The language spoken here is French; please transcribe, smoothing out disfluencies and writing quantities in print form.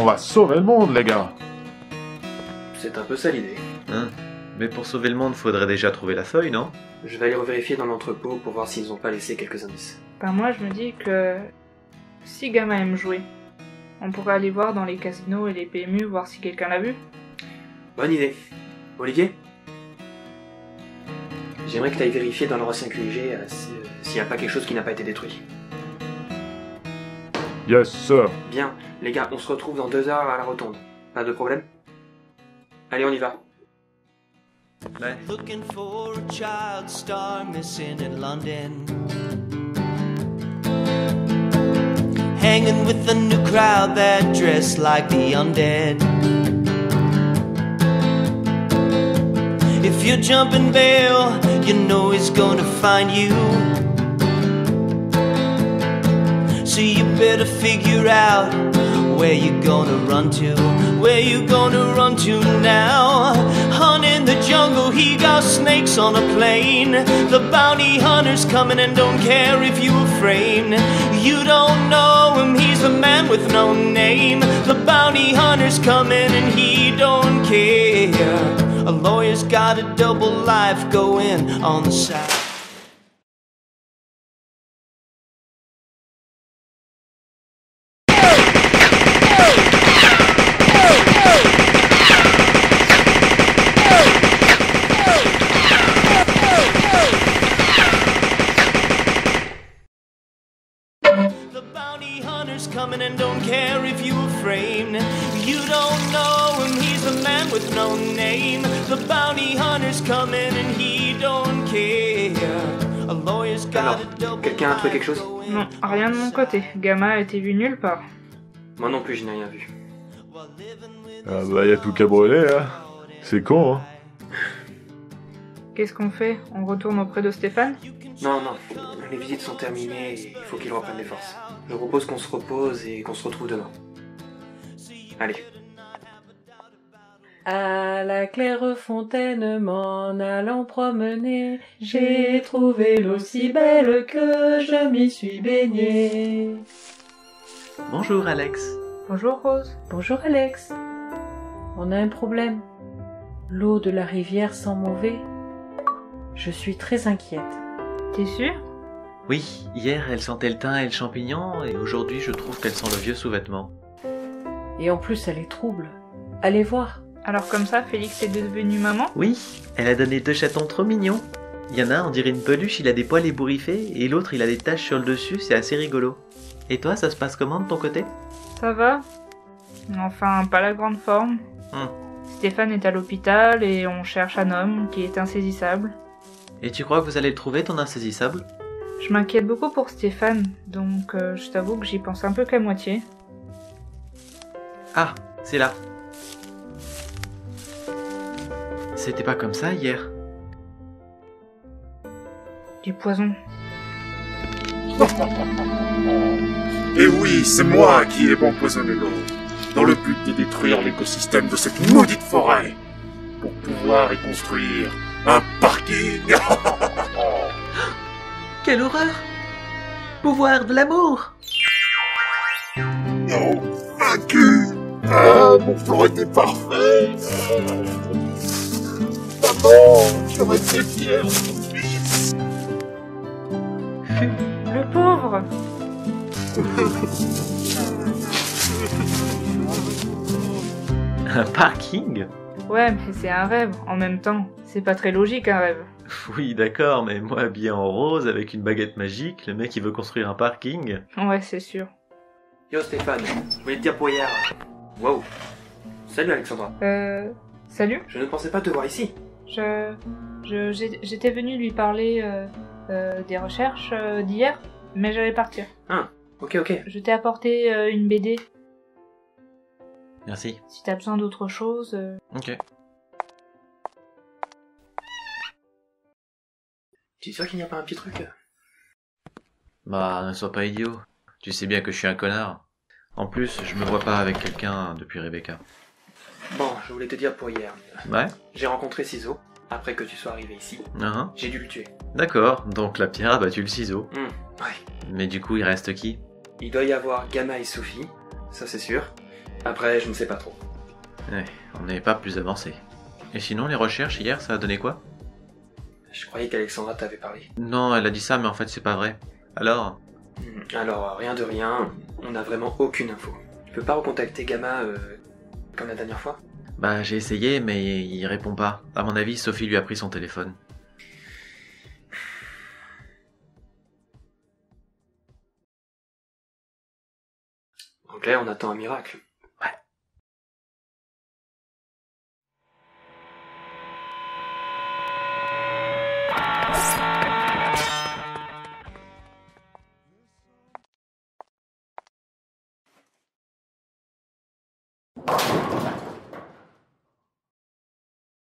va sauver le monde, les gars. C'est un peu ça l'idée. Hein? Mais pour sauver le monde, faudrait déjà trouver la feuille, non? Je vais aller revérifier dans l'entrepôt pour voir s'ils ont pas laissé quelques indices. Ben moi je me dis que si Gamma aime jouer, on pourrait aller voir dans les casinos et les PMU voir si quelqu'un l'a vu. Bonne idée. Olivier? J'aimerais que tu ailles vérifier dans leur ancien QG s'il n'y a pas quelque chose qui n'a pas été détruit. Yes, sir. Bien, les gars, on se retrouve dans 2 heures à la rotonde. Pas de problème? Allez, on y va. Ouais. Looking for a child star missing in London. Hanging with the new crowd that dress like the undead. If you're jumping bail, you know he's gonna find you. So you better figure out where you gonna run to. Where you gonna run to now? Hunt in the jungle, he got snakes on a plane. The bounty hunter's coming and don't care if you were framed. You don't know him, he's a man with no name. The bounty hunter's coming and he don't care. A lawyer's got a double life going on the side. The bounty hunter's coming and don't care if you were framed. You don't know him, he's a man with no name. The bounty hunter's coming and he don't care. A lawyer's got a double quelqu'un a trouvé quelque chose? Non, rien de mon côté. Gamma a été vu nulle part. Moi non plus, je n'ai rien vu. Ah bah y a tout qu'à brûler, hein. C'est con, hein. Qu'est-ce qu'on fait? On retourne auprès de Stéphane? Non, non, les visites sont terminées et il faut qu'il reprenne des forces. Je propose qu'on se repose et qu'on se retrouve demain. Allez. À la claire fontaine m'en allant promener, j'ai trouvé l'eau si belle que je m'y suis baignée. Bonjour Alex. Bonjour Rose. Bonjour Alex. On a un problème. L'eau de la rivière sent mauvais. Je suis très inquiète. T'es sûr? Oui, hier elle sentait le thym et le champignon, et aujourd'hui je trouve qu'elle sent le vieux sous-vêtement. Et en plus elle est trouble. Allez voir. Alors comme ça, Félix est devenu maman? Oui, elle a donné 2 chatons trop mignons. Il y en a un, on dirait une peluche, il a des poils ébouriffés, et l'autre il a des taches sur le dessus, c'est assez rigolo. Et toi, ça se passe comment de ton côté? Ça va? Enfin, pas la grande forme. Stéphane est à l'hôpital et on cherche un homme qui est insaisissable. Et tu crois que vous allez le trouver, ton insaisissable? Je m'inquiète beaucoup pour Stéphane, donc je t'avoue que j'y pense un peu qu'à moitié. Ah, c'est là. C'était pas comme ça hier. Du poison. Et oui, c'est moi qui ai empoisonné l'eau, dans le but de détruire l'écosystème de cette maudite forêt, pour pouvoir y construire un parking. Quelle horreur! Pouvoir de l'amour! Non, vaincu. Ah, mon plan était parfait. Maman, j'aurais été fier de mon fils. Le pauvre! Un parking? Ouais, mais c'est un rêve, en même temps. C'est pas très logique un rêve. Oui, d'accord, mais moi habillé en rose avec une baguette magique, le mec il veut construire un parking. Ouais, c'est sûr. Yo Stéphane, je voulais te dire pour hier. Wow. Salut Alexandra. Salut? Je ne pensais pas te voir ici. J'étais venue lui parler des recherches d'hier, mais j'allais partir. Ah, ok. Je t'ai apporté une BD. Merci. Si t'as besoin d'autre chose... Ok. Tu es sûr qu'il n'y a pas un petit truc? Bah, ne sois pas idiot. Tu sais bien que je suis un connard. En plus, je me vois pas avec quelqu'un depuis Rebecca. Bon, je voulais te dire pour hier. Ouais? J'ai rencontré Ciseaux, après que tu sois arrivé ici. J'ai dû le tuer. D'accord, donc la pierre a battu le ciseau. Ouais. Mais du coup, il reste qui? Il doit y avoir Gamma et Sophie, ça c'est sûr. Après, je ne sais pas trop. Ouais, on n'est pas plus avancé. Et sinon, les recherches hier, ça a donné quoi? Je croyais qu'Alexandra t'avait parlé. Non, elle a dit ça, mais en fait, c'est pas vrai. Alors? Alors, rien de rien, on n'a vraiment aucune info. Tu peux pas recontacter Gamma comme la dernière fois? Bah, j'ai essayé, mais il répond pas. À mon avis, Sophie lui a pris son téléphone. En clair, on attend un miracle.